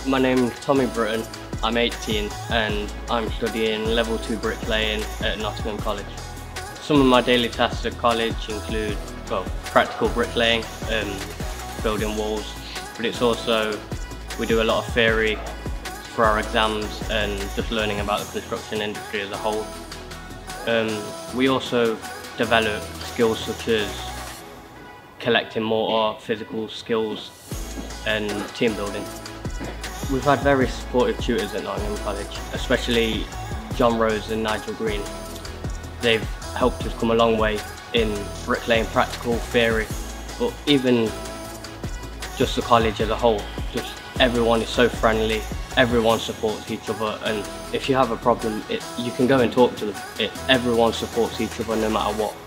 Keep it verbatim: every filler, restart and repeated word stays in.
My name's Tommy Britton, I'm eighteen and I'm studying level two bricklaying at Nottingham College. Some of my daily tasks at college include, well, practical bricklaying, um, building walls, but it's also, we do a lot of theory for our exams and just learning about the construction industry as a whole. Um, we also develop skills such as collecting mortar, physical skills and team building. We've had very supportive tutors at Nottingham College, especially John Rose and Nigel Green. They've helped us come a long way in bricklaying practical theory, but even just the college as a whole, just everyone is so friendly, everyone supports each other, and if you have a problem, it, you can go and talk to them. It, everyone supports each other no matter what.